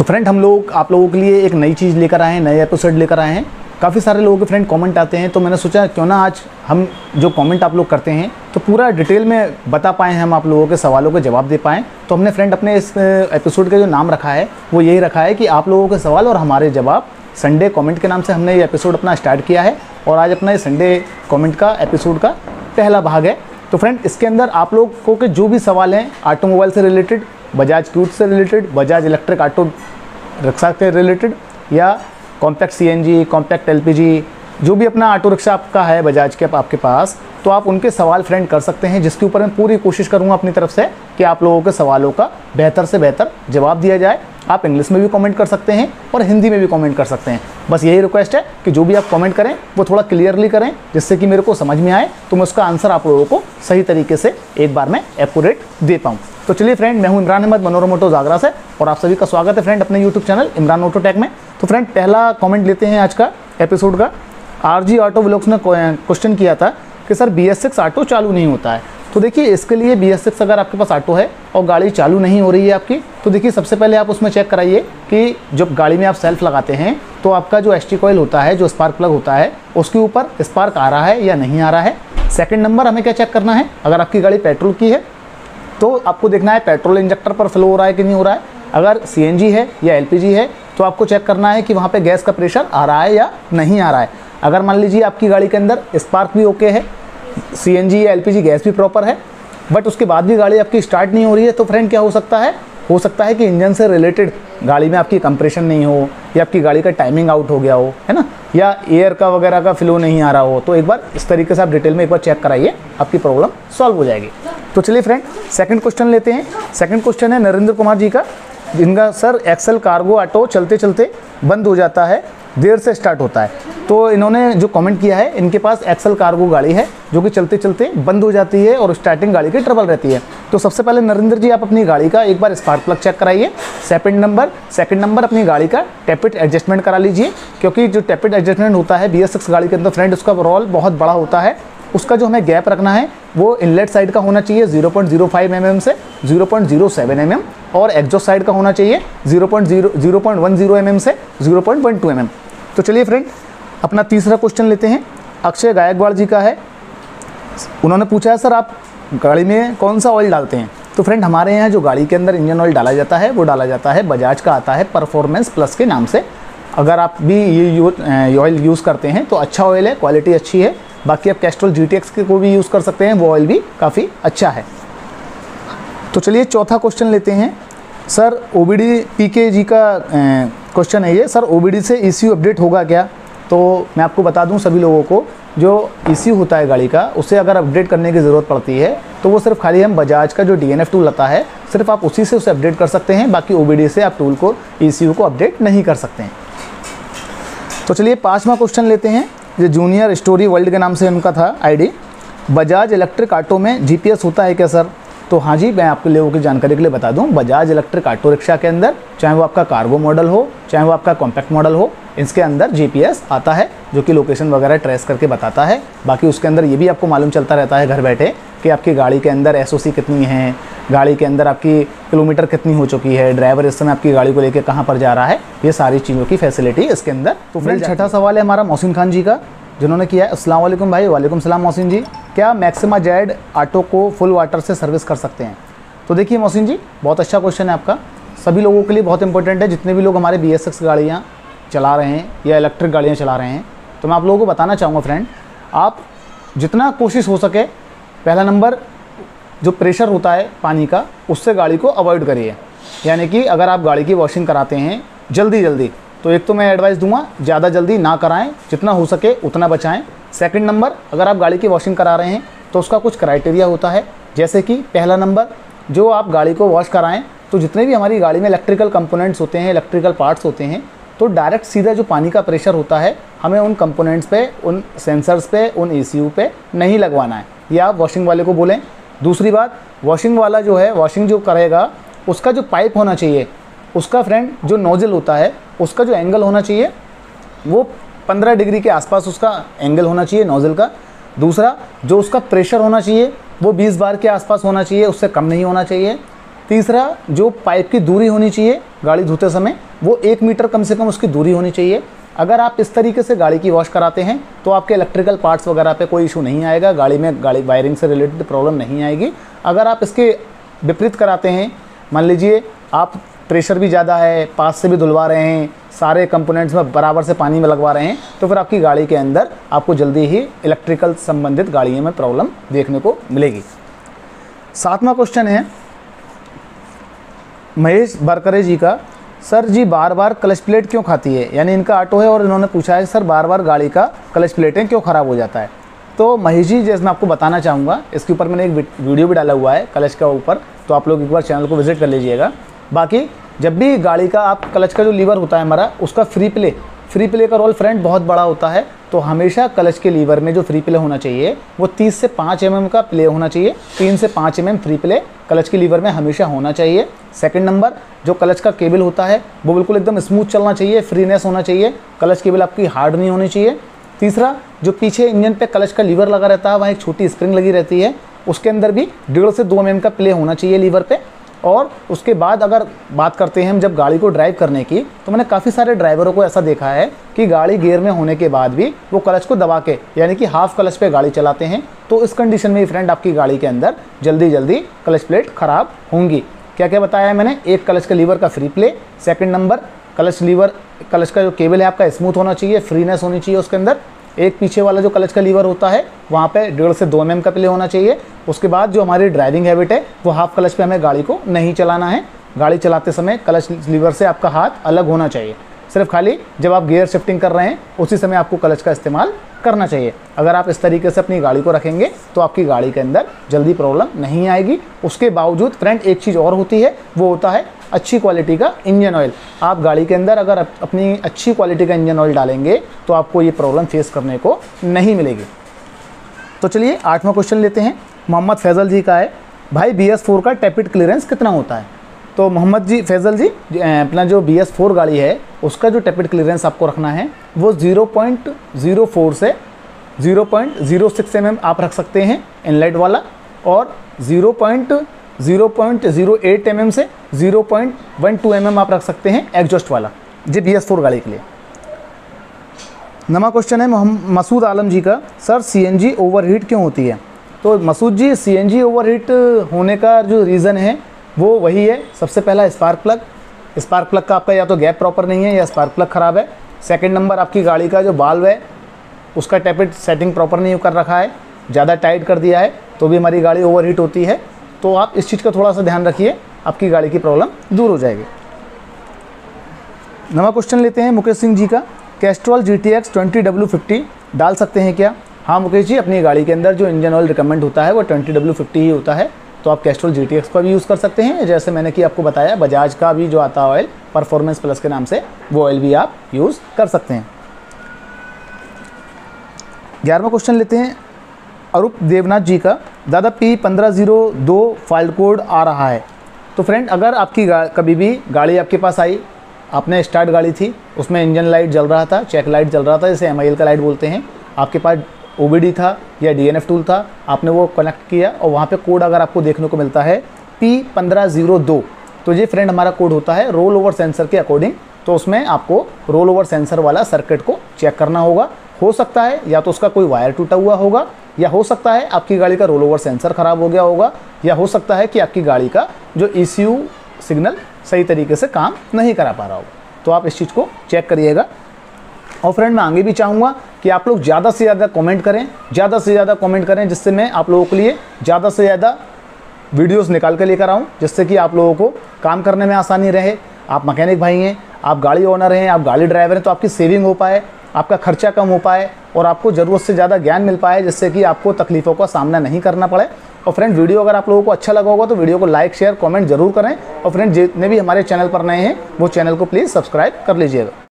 तो फ्रेंड हम लोग आप लोगों के लिए एक नई चीज़ लेकर आए हैं, नए एपिसोड लेकर आए हैं। काफ़ी सारे लोगों के फ्रेंड कमेंट आते हैं, तो मैंने सोचा क्यों ना आज हम जो कमेंट आप लोग करते हैं तो पूरा डिटेल में बता पाएँ, हम आप लोगों के सवालों के जवाब दे पाएँ। तो हमने फ्रेंड अपने इस एपिसोड का जो नाम रखा है वो यही रखा है कि आप लोगों के सवाल और हमारे जवाब संडे कमेंट के नाम से हमने ये एपिसोड अपना स्टार्ट किया है। और आज अपना ये संडे कमेंट का एपिसोड का पहला भाग है। तो फ्रेंड इसके अंदर आप लोगों के जो भी सवाल हैं ऑटोमोबाइल से रिलेटेड, बजाज क्यूट से related, Bajaj electric auto rickshaw से रिलेटेड या कॉम्पैक्ट सीएनजी, कॉम्पैक्ट एलपीजी, जो भी अपना ऑटो रिक्शा आपका है बजाज के आपके पास, तो आप उनके सवाल फ्रेंड कर सकते हैं, जिसके ऊपर मैं पूरी कोशिश करूंगा अपनी तरफ से कि आप लोगों के सवालों का बेहतर से बेहतर जवाब दिया जाए। आप इंग्लिश में भी कमेंट कर सकते हैं और हिंदी में भी कमेंट कर सकते हैं। बस यही रिक्वेस्ट है कि जो भी आप कमेंट करें वो थोड़ा क्लियरली करें, जिससे कि मेरे को समझ में आए तो मैं उसका आंसर आप लोगों को सही तरीके से एक बार में एक्यूरेट दे पाऊँ। तो चलिए फ्रेंड, मैं हूं इमरान अहमद मनोरम ऑटो आगरा से और आप सभी का स्वागत है फ्रेंड अपने YouTube channel Imran auto tech में। तो फ्रेंड पहला कमेंट लेते हैं आज का एपिसोड का। आरजी ऑटो व्लॉग्स ने क्वेश्चन किया था कि सर BS6 ऑटो चालू नहीं होता है। तो देखिए इसके लिए BS6 अगर आपके पास ऑटो है और गाड़ी चालू नहीं हो रही है आपकी, तो देखिए सबसे पहले आप उसमें चेक कराइए कि जब गाड़ी में आप सेल्फ लगाते हैं तो आपका जो ST कॉइल होता है, जो स्पार्क प्लग होता है, उसके ऊपर स्पार्क आ रहा है या नहीं आ रहा है। सेकंड नंबर हमें क्या चेक करना है, अगर आपकी गाड़ी पेट्रोल की है तो आपको देखना है पेट्रोल इंजेक्टर पर फ्लो हो रहा है कि नहीं हो रहा है। अगर CNG है या LPG है तो आपको चेक करना है कि वहाँ पे गैस का प्रेशर आ रहा है या नहीं आ रहा है। अगर मान लीजिए आपकी गाड़ी के अंदर स्पार्क भी ओके है, CNG या LPG गैस भी प्रॉपर है, बट उसके बाद भी गाड़ी आपकी स्टार्ट नहीं हो रही है, तो फ्रेंड क्या हो सकता है कि इंजन से रिलेटेड गाड़ी में आपकी कंप्रेशन नहीं हो या आपकी गाड़ी का टाइमिंग आउट हो गया हो, है ना, या एयर का वगैरह का फ्लो नहीं आ रहा हो। तो एक बार इस तरीके से आप डिटेल में एक बार चेक कराइए, आपकी प्रॉब्लम सॉल्व हो जाएगी। तो चलिए फ्रेंड सेकंड क्वेश्चन लेते हैं। सेकंड क्वेश्चन है नरेंद्र कुमार जी का, जिनका सर एक्सेल कार्गो ऑटो चलते चलते बंद हो जाता है, देर से स्टार्ट होता है। तो इन्होंने जो कमेंट किया है, इनके पास एक्सेल कार्गो गाड़ी है जो कि चलते चलते बंद हो जाती है और स्टार्टिंग गाड़ी की ट्रबल रहती है। तो सबसे पहले नरेंद्र जी आप अपनी गाड़ी का एक बार स्पार्क प्लग चेक कराइए। सेकंड नंबर अपनी गाड़ी का टैपिट एडजस्टमेंट करा लीजिए, क्योंकि जो टैपिट एडजस्टमेंट होता है BS6 गाड़ी के अंदर फ्रेंड, उसका रोल बहुत बड़ा होता है। उसका जो हमें गैप रखना है वो इनलेट साइड का होना चाहिए 0.05 mm से 0.07 mm और एग्जॉस्ट साइड का होना चाहिए 0.10 mm से 0.12 mm। तो चलिए फ्रेंड अपना तीसरा क्वेश्चन लेते हैं। अक्षय गायकवाड़ जी का है। उन्होंने पूछा है सर आप गाड़ी में कौन सा ऑयल डालते हैं। तो फ्रेंड हमारे यहाँ जो गाड़ी के अंदर इंजन ऑयल डाला जाता है वो डाला जाता है बजाज का आता है परफॉर्मेंस प्लस के नाम से। अगर आप भी ये ऑयल यूज़ करते हैं तो अच्छा ऑयल है, क्वालिटी अच्छी है। बाकी आप कैस्ट्रॉल GTX के को भी यूज़ कर सकते हैं, वो ऑयल भी काफ़ी अच्छा है। तो चलिए चौथा क्वेश्चन लेते हैं। सर OBD PK जी का क्वेश्चन है ये, सर OBD से ECU अपडेट होगा क्या। तो मैं आपको बता दूं सभी लोगों को, जो ECU होता है गाड़ी का, उसे अगर अपडेट करने की ज़रूरत पड़ती है तो वो सिर्फ खाली हम बजाज का जो DNF टूल आता है, सिर्फ आप उसी से उसे अपडेट कर सकते हैं। बाकी OBD से आप टूल को ECU को अपडेट नहीं कर सकते हैं। तो चलिए पाँचवा क्वेश्चन लेते हैं। ये जूनियर स्टोरी वर्ल्ड के नाम से उनका था ID। बजाज इलेक्ट्रिक ऑटो में GPS होता है क्या सर। तो हाँ जी, मैं आपके लोगों की जानकारी के लिए बता दूं, बजाज इलेक्ट्रिक ऑटो रिक्शा के अंदर चाहे वो आपका कार्गो मॉडल हो चाहे वो आपका कॉम्पैक्ट मॉडल हो, इसके अंदर GPS आता है जो कि लोकेशन वगैरह ट्रेस करके बताता है। बाकी उसके अंदर ये भी आपको मालूम चलता रहता है घर बैठे कि आपकी गाड़ी के अंदर SOC कितनी है, गाड़ी के अंदर आपकी किलोमीटर कितनी हो चुकी है, ड्राइवर इस समय आपकी गाड़ी को लेकर कहाँ पर जा रहा है, ये सारी चीज़ों की फैसिलिटी इसके अंदर। तो फ्रेंड छठा सवाल है हमारा मोहसिन खान जी का, जिन्होंने किया है। अस्सलाम वालेकुम भाई। वालेकुम सलाम मोहसिन जी, क्या मैक्सिमा जेड ऑटो को फुल वाटर से सर्विस कर सकते हैं। तो देखिए मोहसिन जी, बहुत अच्छा क्वेश्चन है आपका, सभी लोगों के लिए बहुत इंपॉर्टेंट है। जितने भी लोग हमारे BS6 गाड़ियाँ चला रहे हैं या इलेक्ट्रिक गाड़ियाँ चला रहे हैं, तो मैं आप लोगों को बताना चाहूँगा फ्रेंड, आप जितना कोशिश हो सके, पहला नंबर जो प्रेशर होता है पानी का, उससे गाड़ी को अवॉइड करिए। यानी कि अगर आप गाड़ी की वॉशिंग कराते हैं जल्दी, तो एक तो मैं एडवाइस दूंगा ज़्यादा जल्दी ना कराएं, जितना हो सके उतना बचाएं। सेकंड नंबर, अगर आप गाड़ी की वॉशिंग करा रहे हैं तो उसका कुछ क्राइटेरिया होता है, जैसे कि पहला नंबर, जो आप गाड़ी को वॉश कराएं तो जितने भी हमारी गाड़ी में इलेक्ट्रिकल कंपोनेंट्स होते हैं, इलेक्ट्रिकल पार्ट्स होते हैं, तो डायरेक्ट सीधा जो पानी का प्रेशर होता है हमें उन कंपोनेंट्स पे, उन सेंसर्स पे, उन ECU पे नहीं लगवाना है, ये आप वॉशिंग वाले को बोलें। दूसरी बात, वॉशिंग वाला जो है, वॉशिंग जो करेगा उसका जो पाइप होना चाहिए, उसका फ्रेंड जो नोजल होता है उसका जो एंगल होना चाहिए वो 15 डिग्री के आसपास उसका एंगल होना चाहिए नोजल का। दूसरा, जो उसका प्रेशर होना चाहिए वो 20 बार के आसपास होना चाहिए, उससे कम नहीं होना चाहिए। तीसरा, जो पाइप की दूरी होनी चाहिए गाड़ी धोते समय वो 1 मीटर कम से कम उसकी दूरी होनी चाहिए। अगर आप इस तरीके से गाड़ी की वॉश कराते हैं तो आपके इलेक्ट्रिकल पार्ट्स वगैरह पे कोई इशू नहीं आएगा, गाड़ी वायरिंग से रिलेटेड प्रॉब्लम नहीं आएगी। अगर आप इसके विपरीत कराते हैं, मान लीजिए आप प्रेशर भी ज़्यादा है, पास से भी धुलवा रहे हैं, सारे कंपोनेंट्स में बराबर से पानी में लगवा रहे हैं, तो फिर आपकी गाड़ी के अंदर आपको जल्दी ही इलेक्ट्रिकल संबंधित गाड़ियों में प्रॉब्लम देखने को मिलेगी। 7वां क्वेश्चन है महेश बरकरे जी का, सर जी बार बार क्लच प्लेट क्यों खाती है? यानी इनका ऑटो है और इन्होंने पूछा है सर बार बार गाड़ी का क्लच प्लेटें क्यों ख़राब हो जाता है। तो महेश जी, जैसे मैं आपको बताना चाहूँगा, इसके ऊपर मैंने एक वीडियो भी डाला हुआ है क्लच का ऊपर, तो आप लोग एक बार चैनल को विजिट कर लीजिएगा। बाकी जब भी गाड़ी का आप क्लच का जो लीवर होता है हमारा, उसका फ्री प्ले का रोल फ्रेंड बहुत बड़ा होता है। तो हमेशा क्लच के लीवर में जो फ्री प्ले होना चाहिए वो 30 से 5 mm का प्ले होना चाहिए। 3 से 5 mm फ्री प्ले क्लच के लीवर में हमेशा होना चाहिए। सेकंड नंबर, जो क्लच का केबल होता है वो बिल्कुल एकदम स्मूथ चलना चाहिए, फ्रीनेस होना चाहिए, क्लच केबल आपकी हार्ड नहीं होनी चाहिए। तीसरा, जो पीछे इंजन पे क्लच का लीवर लगा रहता है, वहाँ एक छोटी स्प्रिंग लगी रहती है, उसके अंदर भी 1.5 से 2 mm का प्ले होना चाहिए लीवर पे। और उसके बाद अगर बात करते हैं हम जब गाड़ी को ड्राइव करने की, तो मैंने काफ़ी सारे ड्राइवरों को ऐसा देखा है कि गाड़ी गियर में होने के बाद भी वो क्लच को दबा के, यानी कि हाफ क्लच पे गाड़ी चलाते हैं। तो इस कंडीशन में फ्रेंड आपकी गाड़ी के अंदर जल्दी जल्दी क्लच प्लेट ख़राब होंगी। क्या क्या बताया है मैंने? एक, क्लच का लीवर का free play. Second number, clutch का जो केबल है आपका स्मूथ होना चाहिए, फ्रीनेस होनी चाहिए उसके अंदर। एक पीछे वाला जो क्लच का लीवर होता है वहाँ पे 1.5 से 2 mm का प्ले होना चाहिए। उसके बाद जो हमारी ड्राइविंग हैबिट है वो हाफ क्लच पे हमें गाड़ी को नहीं चलाना है। गाड़ी चलाते समय क्लच लीवर से आपका हाथ अलग होना चाहिए। सिर्फ खाली जब आप गियर शिफ्टिंग कर रहे हैं उसी समय आपको क्लच का इस्तेमाल करना चाहिए। अगर आप इस तरीके से अपनी गाड़ी को रखेंगे तो आपकी गाड़ी के अंदर जल्दी प्रॉब्लम नहीं आएगी। उसके बावजूद फ्रेंड एक चीज़ और होती है, वो होता है अच्छी क्वालिटी का इंजन ऑयल। आप गाड़ी के अंदर अगर अपनी अच्छी क्वालिटी का इंजन ऑयल डालेंगे तो आपको ये प्रॉब्लम फेस करने को नहीं मिलेगी। तो चलिए 8वां क्वेश्चन लेते हैं। मोहम्मद फैज़ल जी का है, भाई BS4 का टैपिड क्लियरेंस कितना होता है? तो मोहम्मद जी, फैज़ल जी, अपना जो BS4 गाड़ी है उसका जो टैपिड क्लियरेंस आपको रखना है वो 0.04 से 0.06 mm आप रख सकते हैं इनलेट वाला, और 0.08 mm से 0.12 mm आप रख सकते हैं एग्जॉस्ट वाला, जी BS4 गाड़ी के लिए। 9वां क्वेश्चन है मसूद आलम जी का, सर CNG ओवरहीट क्यों होती है? तो मसूद जी, CNG ओवरहीट होने का जो रीज़न है वो वही है, सबसे पहला स्पार्क प्लग का आपका या तो गैप प्रॉपर नहीं है या स्पार्क प्लग ख़राब है। सेकंड नंबर, आपकी गाड़ी का जो बाल्व है उसका टैपिड सेटिंग प्रॉपर नहीं कर रखा है, ज़्यादा टाइट कर दिया है, तो भी हमारी गाड़ी ओवरहीट होती है। तो आप इस चीज़ का थोड़ा सा ध्यान रखिए, आपकी गाड़ी की प्रॉब्लम दूर हो जाएगी। 9वां क्वेश्चन लेते हैं मुकेश सिंह जी का, कैस्ट्रॉल GTX 20W50 डाल सकते हैं क्या? हाँ मुकेश जी, अपनी गाड़ी के अंदर जो इंजन ऑयल रिकमेंड होता है वो 20W50 ही होता है, तो आप कैस्ट्रॉल GTX का भी यूज़ कर सकते हैं। जैसे मैंने कि आपको बताया, बजाज का भी जो आता है ऑयल परफॉर्मेंस प्लस के नाम से, वो ऑयल भी आप यूज़ कर सकते हैं। 11वां क्वेश्चन लेते हैं अरूप देवनाथ जी का, दादा P1502 फॉल्ट कोड आ रहा है। तो फ्रेंड, अगर आपकी कभी भी गाड़ी आपके पास आई, आपने स्टार्ट गाड़ी थी, उसमें इंजन लाइट जल रहा था, चेक लाइट जल रहा था, जैसे MIL का लाइट बोलते हैं, आपके पास OBD था या DNF टूल था, आपने वो कनेक्ट किया और वहाँ पे कोड अगर आपको देखने को मिलता है P1502, तो ये फ्रेंड हमारा कोड होता है रोल ओवर सेंसर के अकॉर्डिंग। तो उसमें आपको रोल ओवर सेंसर वाला सर्किट को चेक करना होगा। हो सकता है या तो उसका कोई वायर टूटा हुआ होगा, या हो सकता है आपकी गाड़ी का रोल ओवर सेंसर ख़राब हो गया होगा, या हो सकता है कि आपकी गाड़ी का जो ECU सिग्नल सही तरीके से काम नहीं करा पा रहा होगा। तो आप इस चीज़ को चेक करिएगा। और फ्रेंड, मैं आगे भी चाहूँगा कि आप लोग ज़्यादा से ज़्यादा कमेंट करें, जिससे मैं आप लोगों के लिए ज़्यादा से ज़्यादा वीडियोस निकाल कर लेकर आऊँ, जिससे कि आप लोगों को काम करने में आसानी रहे। आप मैकेनिक भाई हैं, आप गाड़ी ओनर हैं, आप गाड़ी ड्राइवर हैं, तो आपकी सेविंग हो पाए, आपका खर्चा कम हो पाए और आपको ज़रूरत से ज़्यादा ज्ञान मिल पाए, जिससे कि आपको तकलीफ़ों का सामना नहीं करना पड़े। और फ्रेंड, वीडियो अगर आप लोगों को अच्छा लगा होगा तो वीडियो को लाइक, शेयर, कमेंट जरूर करें। और फ्रेंड, जितने भी हमारे चैनल पर नए हैं वो चैनल को प्लीज़ सब्सक्राइब कर लीजिएगा।